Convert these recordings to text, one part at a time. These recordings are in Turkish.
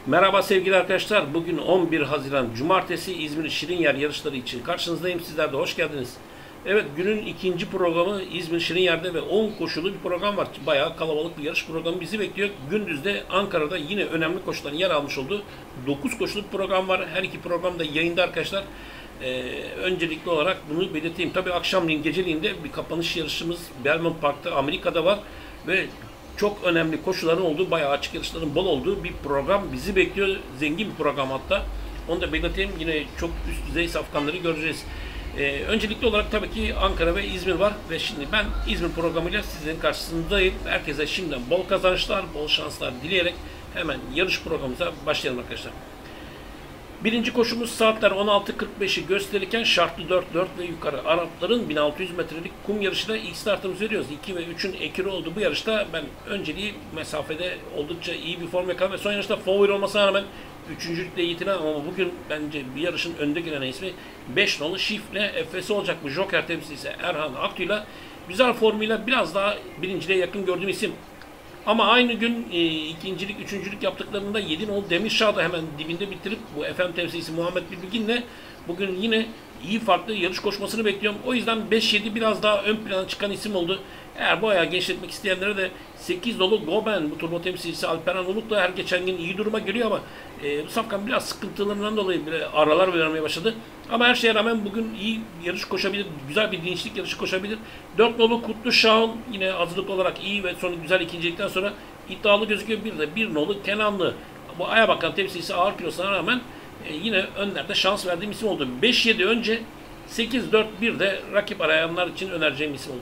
Merhaba sevgili arkadaşlar. Bugün 11 Haziran Cumartesi İzmir Şirinyer yarışları için karşınızdayım. Sizler de hoş geldiniz. Evet, günün ikinci programı İzmir Şirinyer'de ve 10 koşulu bir program var. Bayağı kalabalık bir yarış programı bizi bekliyor. Gündüzde Ankara'da yine önemli koşuların yer almış olduğu 9 koşulu bir program var. Her iki program da yayında arkadaşlar. Öncelikli olarak bunu belirteyim. Tabii akşamleyin, geceliğin de bir kapanış yarışımız Belmont Park'ta Amerika'da var ve çok önemli koşuların olduğu, bayağı açık yarışların bol olduğu bir program bizi bekliyor. Zengin bir program hatta. Onu da belirteyim. Yine çok üst düzey safkanları göreceğiz. Öncelikli olarak tabii ki Ankara ve İzmir var ve şimdi ben İzmir programıyla sizlerin karşısındayım. Herkese şimdiden bol kazançlar, bol şanslar dileyerek hemen yarış programımıza başlayalım arkadaşlar. Birinci koşumuz saatler 16.45'i gösterirken şartlı 4-4 ve yukarı Arapların 1600 metrelik kum yarışına ilk startımızı veriyoruz. 2 ve 3'ün ekürü oldu bu yarışta. Ben önceliği mesafede oldukça iyi bir form yakaladım ve son yarışta favori olmasına rağmen üçüncülükle yitinen ama bugün bence bir yarışın önde gelen ismi 5 nolu Şif'le Efes'i olacak bu Joker temsilcisi Erhan Aktu'yla güzel formuyla biraz daha birinciliğe yakın gördüğüm isim. Ama aynı gün ikincilik, üçüncülük yaptıklarında 7 nolu Demirşah'da hemen dibinde bitirip bu FM temsilcisi Muhammed Bilbilgin'le bugün yine iyi farklı yarış koşmasını bekliyorum. O yüzden 5-7 biraz daha ön plana çıkan isim oldu. Eğer bu ayağı genişletmek isteyenlere de 8 nolu Goben, bu turbo temsilcisi Alperen Uluk da her geçen gün iyi duruma geliyor ama bu safkan biraz sıkıntılarından dolayı bile aralar vermeye başladı. Ama her şeye rağmen bugün iyi yarış koşabilir, güzel bir dinçlik yarışı koşabilir. 4 nolu Kutlu Şah'ın yine hazırlık olarak iyi ve sonu güzel ikincilikten sonra iddialı gözüküyor. Bir de 1 nolu Kenanlı, bu aya bakan temsilcisi ağır kilosuna rağmen yine önlerde şans verdiğim isim oldu. 5-7 önce 8-4-1 de rakip arayanlar için önereceğim isim oldu.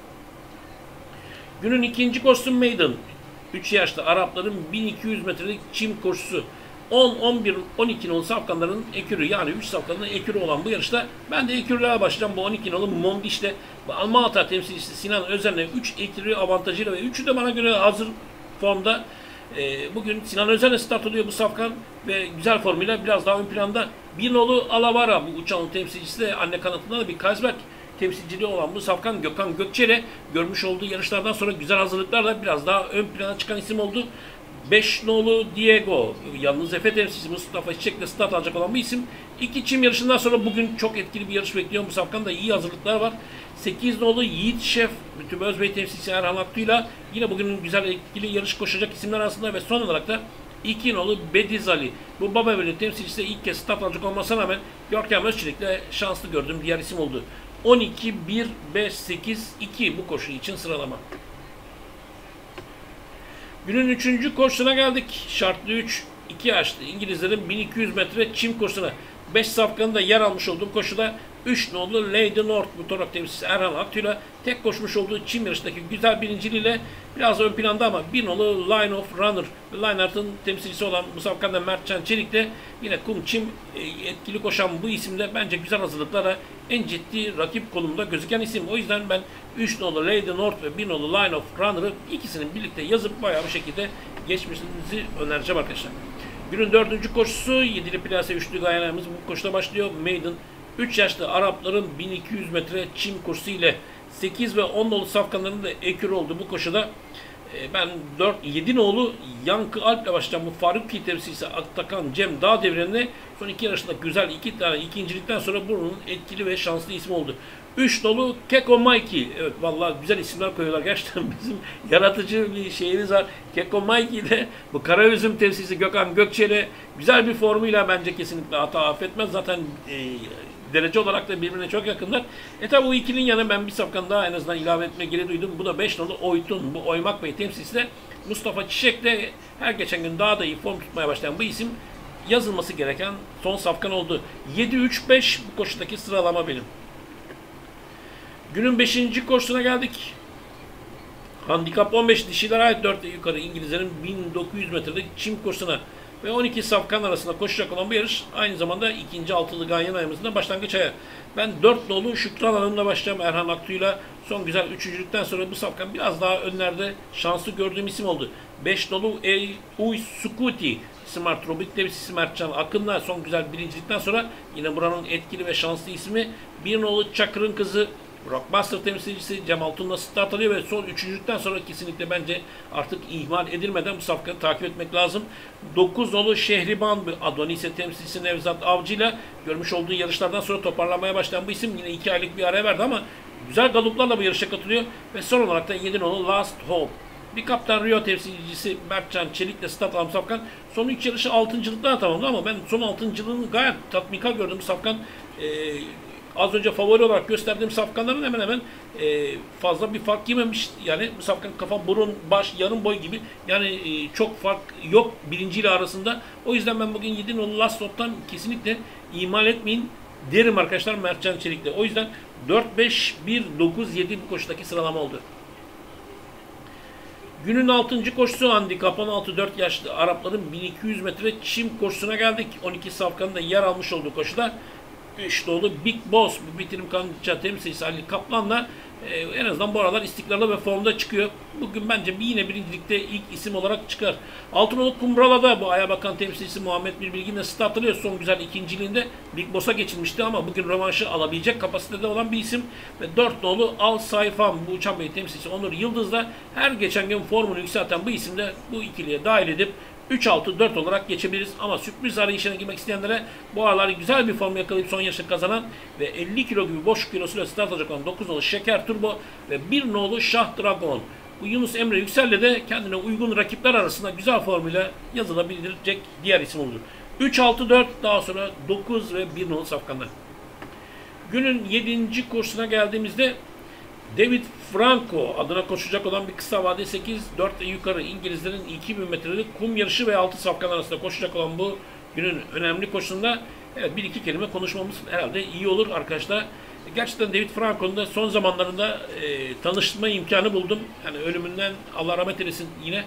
Günün ikinci koşusu Maiden. 3 yaşlı Arapların 1200 metrelik çim koşusu. 10, 11, 12 nolu safkanların ekürü, yani 3 safkanın ekürü olan bu yarışta ben de ekürlere başlayacağım. Bu 12 nolu Mondiş'le Alma-Ata temsilcisi Sinan Özen'le 3 ekürü avantajıyla ve 3'ü de bana göre hazır formda. Bugün Sinan Özen'le start oluyor bu safkan ve güzel formuyla biraz daha ön planda. 1 nolu Alavara, bu uçağın temsilcisi de anne kanatında da bir Kaysberg temsilciliği olan bu safkan Gökhan Gökçe'yle görmüş olduğu yarışlardan sonra güzel hazırlıklarla biraz daha ön plana çıkan isim oldu. 5 nolu Diego, yalnız Efe temsilcisi Mustafa Çiçek'le start alacak olan bu isim. 2 çim yarışından sonra bugün çok etkili bir yarış bekliyorum. Bu safkan da iyi hazırlıklar var. 8 nolu Yiğit Şef, Tüm Özbey temsilcisi Erhan Aktu'yla yine bugünün güzel etkili yarış koşacak isimler arasında ve son olarak da 2 nolu Bediz Ali. Bu Bababeli temsilcisi de ilk kez start alacak olmasına rağmen Görkem Özçelik'le şanslı gördüğüm diğer isim oldu. 12, 1, 5, 8, 2 bu koşu için sıralama. Günün 3. koşusuna geldik. Şartlı 3, 2 yaşlı İngilizlerin 1200 metre çim koşusuna. 5 safkanın da yer almış olduğu koşuda 3 nolu Lady North, bu torak temsilcisi Erhan Aktu'yla tek koşmuş olduğu çim yarışındaki güzel birinciliğiyle biraz ön planda ama 1 nolu Line of Runner, Lineart'ın temsilcisi olan bu safkanda Mertcan Çelik'le yine kum çim etkili koşan bu isimde bence güzel hazırlıklara en ciddi rakip konumda gözüken isim. O yüzden ben 3 nolu Lady North ve 1 nolu Line of Runner'ı ikisinin birlikte yazıp bayağı bir şekilde geçmesinizi önereceğim arkadaşlar. Günün 4. koşusu 7'li plase üçlü gayelerimiz bu koşuda başlıyor. Maiden 3 yaşlı Arapların 1200 metre çim koşusu ile 8 ve 10 nolu safkanların da ekür oldu bu koşuda. Ben 7 nolu Yankı Alp'le başlayan bu Faruk temsilcisi Aktakan Cem Dağ devrenine son 2 yarışında güzel 2 tane ikincilikten sonra bunun etkili ve şanslı ismi oldu. 3 nolu Keko Mikey. Evet, vallahi güzel isimler koyuyorlar. Gerçekten bizim yaratıcı bir şeyimiz var. Keko Mikey de bu Karaözüm temsilcisi Gökhan Gökçe'yle güzel bir formuyla bence kesinlikle hata affetmez. Zaten derece olarak da birbirine çok yakınlar. Tabi bu ikilinin yanına ben bir safkan daha en azından ilave etme gereği duydum. Bu da 5 nolu Oytun. Bu Oymak Bey temsilcisi de Mustafa Çiçek de her geçen gün daha da iyi form tutmaya başlayan bu isim yazılması gereken son safkan oldu. 7-3-5 bu koşudaki sıralama benim. Günün 5. koşusuna geldik. Handikap 15 dişiler ait 4 yukarı İngilizlerin 1900 metrelik çim koşusuna ve 12 safkan arasında koşacak olan bu yarış aynı zamanda ikinci altılı ganyan ayımızda başlangıç aya. Ben 4 nolu Şükran Hanım'la başlayacağım Erhan Aktu'yla. Son güzel üçüncülükten sonra bu safkan biraz daha önlerde şanslı gördüğüm isim oldu. 5 nolu Uy Sukuti, Smart Robik temsilcisi Mertcan Akın'la son güzel birincilikten sonra yine buranın etkili ve şanslı ismi 1 nolu Çakır'ın kızı Rockbuster temsilcisi Cem Altun'la start alıyor ve son üçüncülükten sonra kesinlikle bence artık ihmal edilmeden bu safkanı takip etmek lazım. 9 nolu Şehriban Adonis'e temsilcisi Nevzat Avcı ile görmüş olduğu yarışlardan sonra toparlanmaya başlayan bu isim yine 2 aylık bir ara verdi ama güzel galoplarla bu yarışa katılıyor ve son olarak da 7 nolu Last Hope. Bir Kaptan Rio temsilcisi Mertcan Çelik'le start alan safkan son 3 yarışı 6.lıktan tamamladı ama ben son 6.lığını gayet tatminkar gördüm. Safkan az önce favori olarak gösterdiğim safkanların hemen hemen fazla bir fark yememiş. Yani bu safkan kafa, burun, baş, yarım boy gibi. Yani çok fark yok birinciyle arasında. O yüzden ben bugün 7 nolu Last Hope'tan kesinlikle ihmal etmeyin derim arkadaşlar Mertcan Çelik'le. O yüzden 4-5-1-9-7 bu koşudaki sıralama oldu. Günün 6. koşusu handikap 16-4 yaşlı Arapların 1200 metre çim koşusuna geldik. 12 safkanın da yer almış olduğu koşuda 3 nolu Big Boss bu bitirim kanıtça temsilcisi Ali Kaplan'la en azından bu aralar istikrarlı ve formda çıkıyor. Bugün bence yine birincilikte ilk isim olarak çıkar. 6 nolu Kumbrala'da bu Aya Bakan temsilcisi Muhammed Bilgin'le start alıyor. Son güzel ikinciliğinde Big Boss'a geçilmişti ama bugün rövanşı alabilecek kapasitede olan bir isim. Ve 4 nolu Al Sayfam bu Uçan Bey temsilcisi Onur Yıldız'la her geçen gün formunu yükselten bu isim de bu ikiliye dahil edip 3-6-4 olarak geçebiliriz. Ama sürpriz arayışına girmek isteyenlere bu aralar güzel bir form yakalayıp son yarışı kazanan ve 50 kilo gibi boş kilosuyla start alacak olan 9 nolu Şeker Turbo ve 1 nolu Şah Dragon. Bu Yunus Emre Yüksel'le de kendine uygun rakipler arasında güzel formuyla yazılabilecek diğer isim oldu. 3-6-4 daha sonra 9 ve 1 nolu safkanlar. Günün 7. koşusuna geldiğimizde David Franco adına koşacak olan bir kısa vade 8-4 yukarı İngilizlerin 2000 metrelik kum yarışı ve 6 safkan arasında koşacak olan bu günün önemli koşusunda evet, bir iki kelime konuşmamız herhalde iyi olur arkadaşlar. Gerçekten David Franco'nun da son zamanlarında tanışma imkanı buldum. Yani ölümünden Allah rahmet eylesin yine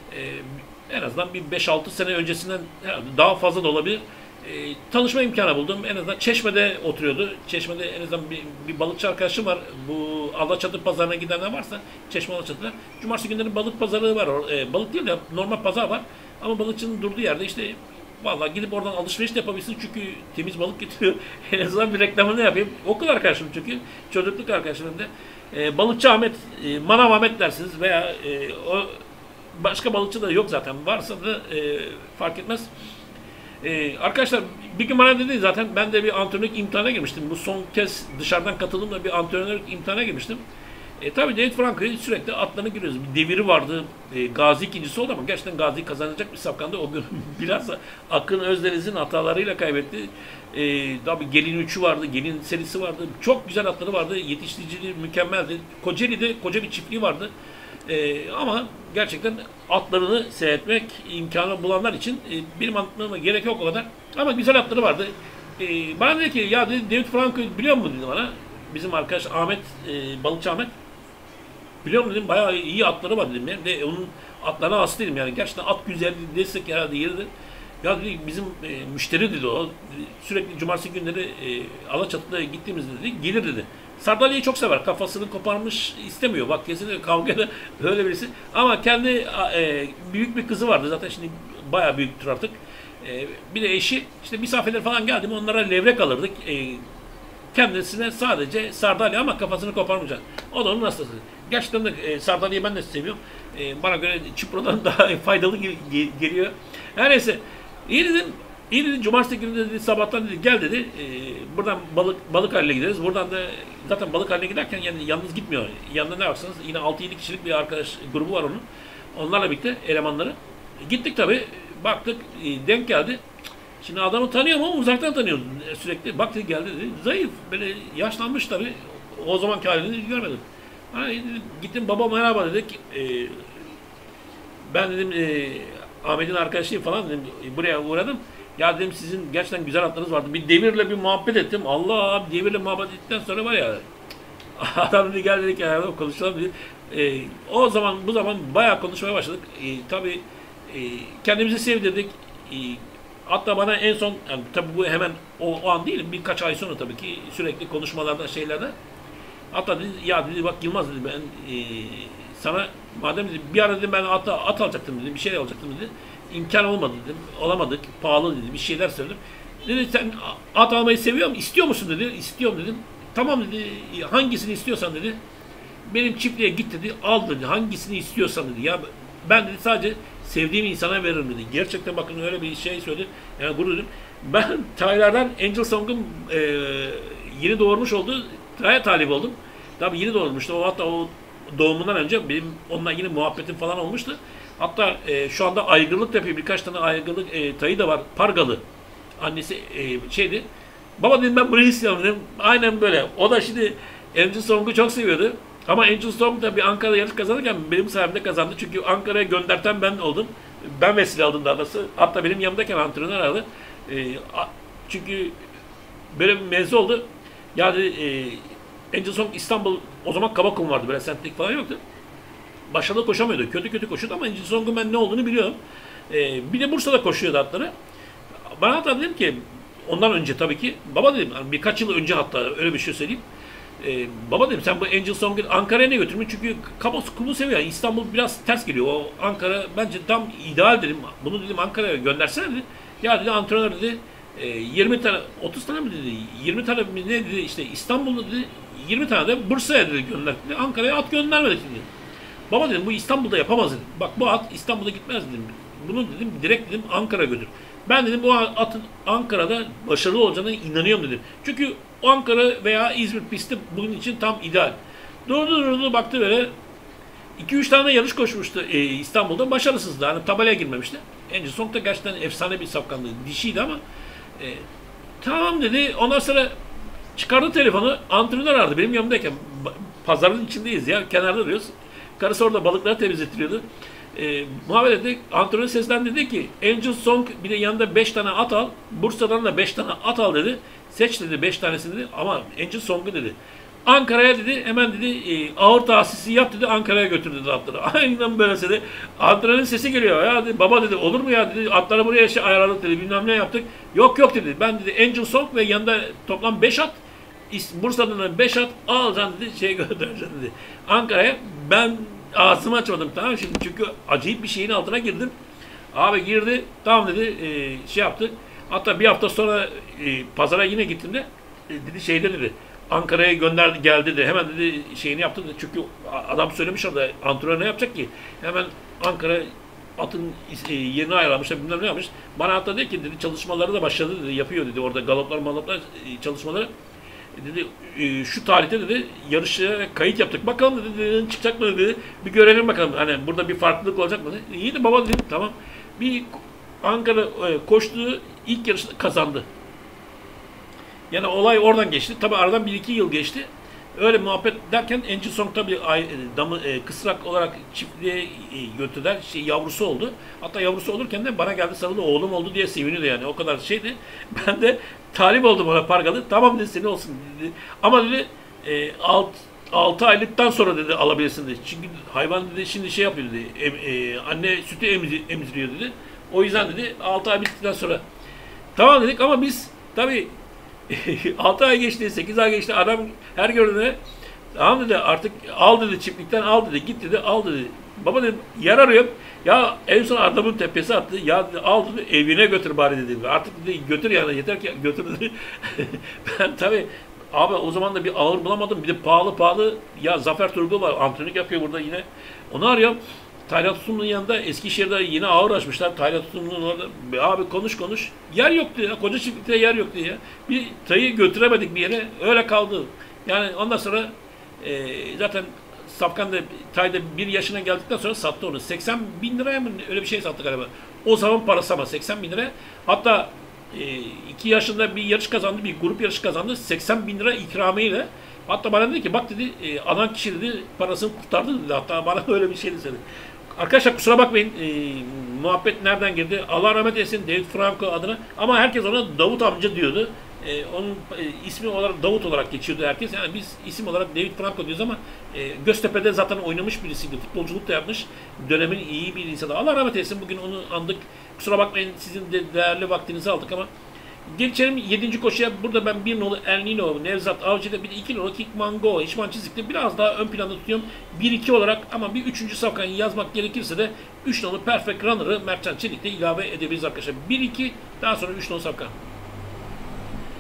en azından bir 5-6 sene öncesinden daha fazla da olabilir. Tanışma imkanı buldum. En azından Çeşme'de oturuyordu. Çeşme'de en azından bir balıkçı arkadaşım var. Bu Alaçatı pazarına gidenler varsa Çeşme Alaçatı'da. Cumartesi günleri balık pazarı var. Balık değil de normal pazar var. Ama balıkçının durduğu yerde işte vallahi gidip oradan alışveriş de yapabilirsin çünkü temiz balık getiriyor. En azından bir reklamını yapayım. Okul arkadaşım çünkü. Çocukluk arkadaşım da. Balıkçı Ahmet, Manav Ahmet dersiniz veya o başka balıkçı da yok zaten. Varsa da fark etmez. Arkadaşlar bir gün bana dedi zaten ben de bir antrenörlük imtihana girmiştim. Bu son kez dışarıdan katıldığımda bir antrenörlük imtihana girmiştim. Tabii David Franco'yu sürekli atlarını görüyoruz. Bir deviri vardı. Gazi ikincisi oldu ama gerçekten Gazi kazanacak bir safkandı. O gün biraz Akın Özdeniz'in hatalarıyla kaybetti. Tabii Gelin 3'ü vardı. Gelin serisi vardı. Çok güzel atları vardı. Yetiştiriciliği mükemmeldi. Kocaeli'de koca bir çiftliği vardı. Ama gerçekten atlarını seyretmek imkanı bulanlar için benim anlatmama gerek yok o kadar. Ama güzel atları vardı. Bana dedi ki ya dedi, David Franco'yu biliyor musun dedi bana. Bizim arkadaş Ahmet, balıkçı Ahmet. Biliyor musun dedim, bayağı iyi atları var dedim. De onun atlarına hasta dedim yani. Gerçekten at güzelliği desek herhalde yeridir. Ya dedi bizim müşteri dedi o. Sürekli cumartesi günleri Alaçatı'da gittiğimizde dedi gelir dedi. Sardalya'yı çok sever. Kafasını koparmış istemiyor. Bak kesinlikle kavgada öyle birisi. Ama kendi büyük bir kızı vardı. Zaten şimdi bayağı büyüktür artık. Bir de eşi. İşte misafirler falan geldi mi onlara levrek alırdık. Kendisine sadece sardalya ama kafasını koparmayacak. O da onun hastası. Gerçekten de sardalyayı ben de seviyorum. Bana göre çiprodan daha faydalı geliyor. Her neyse. İyi dedim. İyi dedi, cumartesi günü dedi, sabahtan dedi, gel dedi, buradan balık haline gideriz. Buradan da zaten balık haline giderken yani yalnız gitmiyor. Yanında ne baksanız yine 6-7 kişilik bir arkadaş grubu var onun. Onlarla birlikte elemanları. Gittik tabii, baktık, denk geldi. Şimdi adamı tanıyorum ama uzaktan tanıyorum sürekli. Bak dedi, geldi dedi, zayıf, böyle yaşlanmış tabii. O zamanki halini görmedim. Hani gittim, baba merhaba dedik. Ben dedim, Ahmet'in arkadaşıyım falan dedim, buraya uğradım. Ya dedim sizin gerçekten güzel atlarınız vardı. Bir devirle bir muhabbet ettim. Allah devirle muhabbet ettikten sonra var ya adam dedi gel dedik ya konuşalım dedi. O zaman bu zaman bayağı konuşmaya başladık. Tabii kendimizi sevdirdik. Hatta bana en son yani, tabii bu hemen o an değil birkaç ay sonra tabii ki sürekli konuşmalarda şeylerde. Hatta dedi ya dedi bak Yılmaz dedi ben sana madem dedi bir ara dedim ben at alacaktım dedi bir şey alacaktım dedi. İmkan olmadı dedim. Olamadık. Pahalı dedi. Bir şeyler söyledim. Dedi sen at almayı seviyor musun? İstiyor musun dedi. İstiyorum dedim. tamam dedi, hangisini istiyorsan dedi, benim çiftliğe git dedi, al dedi, hangisini istiyorsan dedi. Ya ben dedi sadece sevdiğim insana veririm dedi. Gerçekten bakın öyle bir şey söyledi. Yani gurur duydum. Ben Taylar'dan Angel Song'un yeni doğurmuş olduğu Tay'a talip oldum. Tabii yeni doğurmuştu. O hatta o doğumundan önce benim onunla yine muhabbetim falan olmuştu. Hatta şu anda aygırlık da yapıyor. Birkaç tane aygırlık tayı da var. Pargalı. Annesi şeydi. Baba dedim ben burayı istiyorum dedim. Aynen böyle. O da şimdi Angel Song'u çok seviyordu. Ama Angel Song da bir Ankara'da yarış kazanırken benim sayemde kazandı. Çünkü Ankara'ya gönderten ben oldum. Ben vesile aldım daha doğrusu. Hatta benim yanımdayken antrenör aradı. Çünkü böyle bir mevzu oldu. Yani Angel Song İstanbul, o zaman Kabakum vardı. Böyle sentlik falan yoktu. Başarılı koşamıyordu. Kötü kötü koşuyordu ama Angel Song'un ben ne olduğunu biliyorum. Bir de Bursa'da koşuyordu atları. Bana hatta dedim ki, ondan önce tabii ki, baba dedim, yani birkaç yıl önce hatta öyle bir şey söyleyeyim. Baba dedim sen bu Angel Song'u Ankara'ya ne götürmüş? Çünkü kumu seviyor. Yani İstanbul biraz ters geliyor. O Ankara bence tam ideal dedim. Bunu dedim Ankara'ya göndersene dedi. Ya dedi antrenör dedi 20 tane 30 tane mi dedi? 20 tane mi ne dedi? İşte İstanbul'da dedi 20 tane de Bursa'ya dedi gönder dedi. Ankara'ya at göndermedi dedi. Baba dedim bu İstanbul'da yapamaz dedim. Bak bu at İstanbul'da gitmez dedim. Bunu dedim direkt dedim Ankara'ya götür. Ben dedim bu atın Ankara'da başarılı olacağına inanıyorum dedim. Çünkü Ankara veya İzmir pisti bunun için tam ideal. Durdu baktı böyle 2-3 tane yarış koşmuştu İstanbul'da, başarısızdı. Hani tabelaya girmemişti. Angel Song da gerçekten efsane bir safkandı. Dişiydi ama tamam dedi. Ondan sonra çıkardı telefonu, antrenör aradı benim yanımdayken. Pazarın içindeyiz ya, kenarda duruyoruz. Karısı orada balıkları temizletiyordu. Muhabbet ettik. Antrenör seslendi dedi ki Angel Song bir de yanında 5 tane at al. Bursa'dan da 5 tane at al dedi. Seç dedi 5 tanesini dedi. Ama Angel Song'u dedi. Ankara'ya dedi hemen dedi ağır tahsisi yap dedi, Ankara'ya götür dedi atları. Aynen böyle dedi. Antrenörün sesi geliyor. Ya dedi, baba dedi olur mu ya dedi, atları buraya ayarladık dedi, bilmem ne yaptık. Yok dedi. Ben dedi Angel Song ve yanında toplam 5 at. Bursa'dan da 5 at alacaksın dedi, göndereceksin dedi. Ankara'ya ben ağzımı açmadım, tamam şimdi çünkü acayip bir şeyin altına girdim. Abi girdi, tamam dedi, yaptı. Hatta bir hafta sonra pazara yine gittiğimde dedi dedi, Ankara'ya gönderdi geldi dedi. Hemen dedi şeyini yaptı dedi. Çünkü adam söylemiş orada antrenör ne yapacak ki? Hemen Ankara atın yerini ayarlamışlar, bilmem ne yapmış. Bana hatta dedi ki dedi çalışmaları da başladı dedi, yapıyor dedi orada galoplar çalışmaları. Dedi şu tarihte dedi yarışa kayıt yaptık. Bakalım dedi çıkacak mı dedi. Bir görelim bakalım. Hani burada bir farklılık olacak mı dedi. İyi de baba dedim tamam. Bir Ankara koştuğu ilk yarışta kazandı. Yani olay oradan geçti. Tabi aradan 1-2 yıl geçti. Öyle muhabbet derken Angel Song tabi kısrak olarak çiftliğe götürdüler. Yavrusu oldu. Hatta yavrusu olurken de bana geldi sarıldı, oğlum oldu diye seviniyordu yani. O kadar şeydi. Ben de talip oldum ona pargalı. Tamam dedi senin olsun dedi. Ama dedi 6 aylıktan sonra dedi alabilirsin dedi. Çünkü hayvan dedi şimdi yapıyor dedi. Anne sütü emziriyor dedi. O yüzden dedi 6 ay bittikten sonra. Tamam dedik ama biz tabi 6 ay geçti, 8 ay geçti. Adam her gördüğüne tamam dedi artık al dedi, çiftlikten al dedi, git dedi, al dedi. Baba dedim yer arıyorum. Ya en son adamın tepesi attı. Ya dedi, al dedi, evine götür bari dedi. Artık dedi götür yani, yeter ki götür dedi. Ben tabii abi o zaman da bir ağır bulamadım. Bir de pahalı. Ya Zafer Turgul var, antrenörlük yapıyor burada yine. Onu arıyorum. Taylat Tutumlu'nun yanında Eskişehir'de yine ağır açmışlar. Taylat Tutumlu'nun orada. Abi konuş. Yer yoktu ya. Koca çiftlikte yer yoktu ya. Bir tayı götüremedik bir yere. Öyle kaldı. Yani ondan sonra zaten Safkan da tayda 1 yaşına geldikten sonra sattı onu. 80 bin liraya mı öyle bir şey sattı galiba. O zaman parası ama 80 bin lira. Hatta 2 yaşında bir yarış kazandı. Bir grup yarışı kazandı. 80 bin lira ikramiyle. Hatta bana dedi ki bak dedi alan kişi dedi parasını kurtardı dedi. Hatta bana öyle bir şey dedi. Arkadaşlar kusura bakmayın muhabbet nereden girdi? Allah rahmet eylesin David Franco adına. Ama herkes ona Davut amca diyordu. Onun ismi olarak Davut olarak geçiyordu herkes. Yani biz isim olarak David Franco diyoruz ama Göztepe'de zaten oynamış birisiydi. Futbolculuk da yapmış. Dönemin iyi bir insanı. Allah rahmet eylesin. Bugün onu andık. Kusura bakmayın sizin de değerli vaktinizi aldık ama geçelim 7. koşuya. Burada ben 1 nolu El Nino, Nevzat Avcı'da bir de 2 nolu Kick Mango, İşman Çizik'te biraz daha ön planda tutuyorum. 1-2 olarak ama bir 3. safkanı yazmak gerekirse de 3 nolu Perfect Runner'ı Mertcan Çelik'te ilave edebiliriz arkadaşlar. 1-2 daha sonra 3 nolu safkan.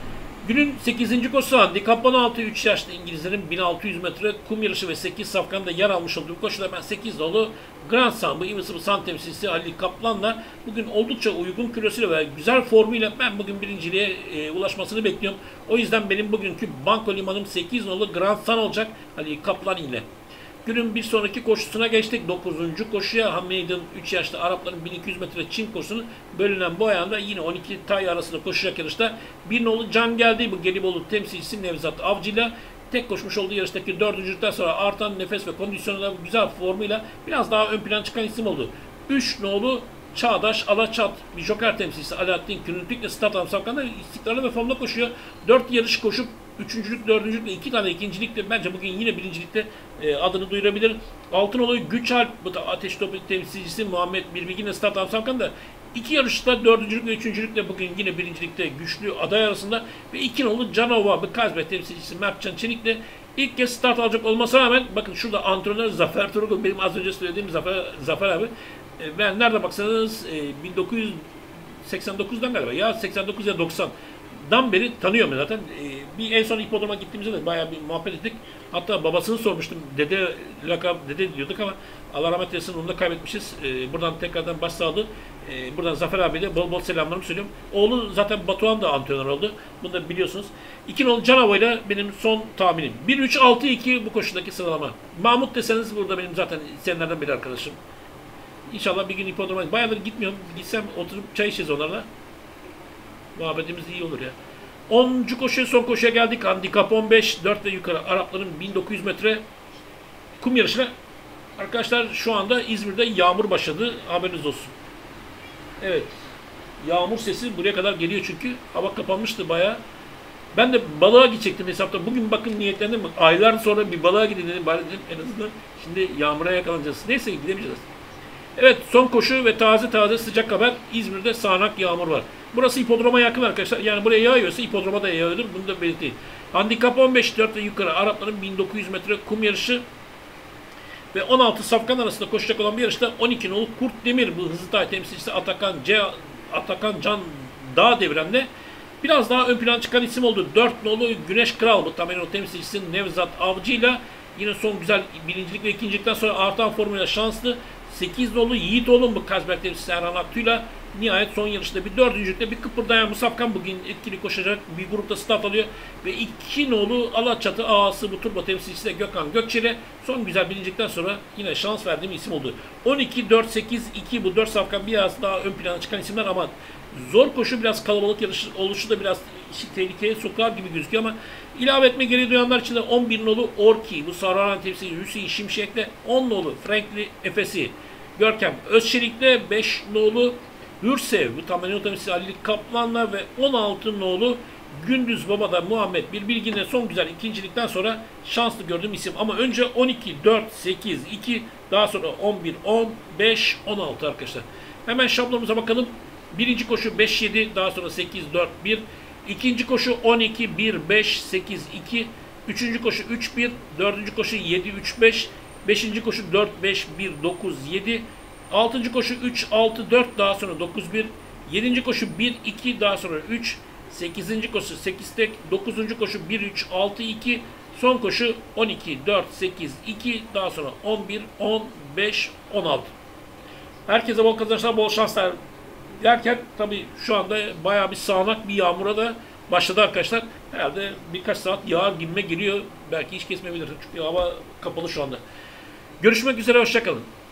Günün 8. koşusu handikap 16, 3 yaşlı İngilizlerin 1600 metre kum yarışı ve 8 safkanda yer almış olduğu koşuda ben 8 dolu Grand Samb'ı Invisible Sun temsilcisi Ali Kaplan'la bugün oldukça uygun kilosuyla ve güzel formuyla ben bugün birinciliğe ulaşmasını bekliyorum. O yüzden benim bugünkü banko limanım 8 dolu Grand Sun olacak Ali Kaplan ile. Günün bir sonraki koşusuna geçtik. 9. koşuya Hamid'in 3 yaşlı Arapların 1200 metre Çin koşusunun bölünen bu ayağında yine 12 tay arasında koşacak yarışta bir nolu Can geldi. Bu Gelibolu temsilcisi Nevzat Avcı'yla tek koşmuş olduğu yarıştaki 4.lükten sonra artan nefes ve kondisyonunda güzel formuyla biraz daha ön plan çıkan isim oldu. 3 nolu Çağdaş Alaçat bir joker temsilcisi Alaaddin Kürüntük'le start alan safkanda istikrarlı ve formda koşuyor. 4 yarış koşup üçüncülük, dördüncülük ve 2 tane ikincilikte bence bugün yine birincilikte adını duyurabilir. Altınoğlu Güçalp, bu da Ateş Topu temsilcisi Muhammed Bilbilgin'le start alan safkanda 2 yarışta dördüncülük ve üçüncülükle bugün yine birincilikte güçlü aday arasında ve 2 nolu Canova, bu Kazbek temsilcisi Mertcan Çelik'le ilk kez start alacak olmasına rağmen bakın şurada antrenör Zafer Turgul, benim az önce söylediğim Zafer abi. Ben nerede baksanız 1989'dan galiba ya 89 ya 90'dan beri tanıyorum zaten. Bir en son hipodroma gittiğimizde de bayağı bir muhabbet ettik. Hatta babasını sormuştum. Dede diyorduk ama Allah rahmet eylesin, onu da kaybetmişiz. Buradan tekrardan başsağlığı. Buradan Zafer abiyle bol bol selamlarımı söylüyorum. Oğlu zaten Batuhan da antrenör oldu. Bunu da biliyorsunuz. 2 nolu Canova ile benim son tahminim. 1-3-6-2 bu koşudaki sıralama. Mahmut deseniz burada benim zaten senelerden beri arkadaşım. İnşallah bir gün hipodroma bayağıdır gitmiyorum. Gitsem oturup çay içeceğiz onlarla. Muhabbetimiz iyi olur ya. 10. koşuya, son koşuya geldik. Handikap 15, 4 ve yukarı Arapların 1900 metre kum yarışına. Arkadaşlar şu anda İzmir'de yağmur başladı. Haberiniz olsun. Evet. Yağmur sesi buraya kadar geliyor çünkü. Hava kapanmıştı bayağı. Ben de balığa gidecektim hesapta. Bugün bakın niyetlendim. Aylar sonra bir balığa gidin dedim. Bari dedim en azından. Şimdi yağmura yakalanacağız. Neyse gidemeyeceğiz. Evet, son koşu ve taze sıcak haber. İzmir'de sağanak yağmur var. Burası hipodroma yakın arkadaşlar. Yani buraya yağıyorsa hipodroma da yağıyordur. Bunu da belirteyim. Handikap 15, 4 ve yukarı Arapların 1900 metre kum yarışı ve 16 safkan arasında koşacak olan bir yarışta 12 nolu Kurt Demir, bu Hızlıtay temsilcisi Atakan Can Dağ Devren'de biraz daha ön plan çıkan isim oldu. 4 nolu Güneş Kral, bu Tamerino temsilcisi Nevzat Avcı'yla yine son güzel birincilik ve ikincilikten sonra artan formuyla şanslı. 8 nolu Yiğitoğlu, bu Kazberk temsilcisi Erhan Aktu'yla nihayet son yarışta bir dördüncülükte bir kıpırdayan bu safkan bugün etkili koşacak bir grupta start alıyor. Ve 2 nolu Alaçatı ağası, bu turbo temsilcisi de Gökhan Gökçe'yle son güzel birincilikten sonra yine şans verdiğim isim oldu. 12, 4, 8, 2 bu 4 safkan biraz daha ön plana çıkan isimler ama zor koşu, biraz kalabalık yarış oluşu da biraz işi tehlikeye sokar gibi gözüküyor ama ilave etme gereği duyanlar için de 11 nolu Orki, bu Sarıhan temsilcisi Hüseyin Şimşek'le 10 nolu Frankli Efesi Görkem Özçelik'le 5 nolu Hürsev, bu Tamerino temsilcisi Ali Kaplan'la ve 16 nolu Gündüz Baba'da Muhammed Bilbilgin'le son güzel ikincilikten sonra şanslı gördüğüm isim. Ama önce 12, 4, 8, 2, daha sonra 11, 10, 5, 16 arkadaşlar. Hemen şablonumuza bakalım. Birinci koşu 5, 7, daha sonra 8, 4, 1. İkinci koşu 12, 1, 5, 8, 2. Üçüncü koşu 3, 1. Dördüncü koşu 7, 3, 5. Beşinci koşu 4, 5, 1, 9, 7. Altıncı koşu 3, 6, 4, daha sonra 9, 1. Yedinci koşu 1, 2, daha sonra 3. Sekizinci koşu 8 tek. Dokuzuncu koşu 1, 3, 6, 2. Son koşu 12, 4, 8, 2, daha sonra 11, 10, 5, 16. Herkese bol kazançlar, bol şanslar derken tabii şu anda bayağı bir sağanak bir yağmura da başladı arkadaşlar. Herhalde birkaç saat yağar gibime geliyor. Belki hiç kesmeyebilir çünkü hava kapalı şu anda. Görüşmek üzere, hoşça kalın.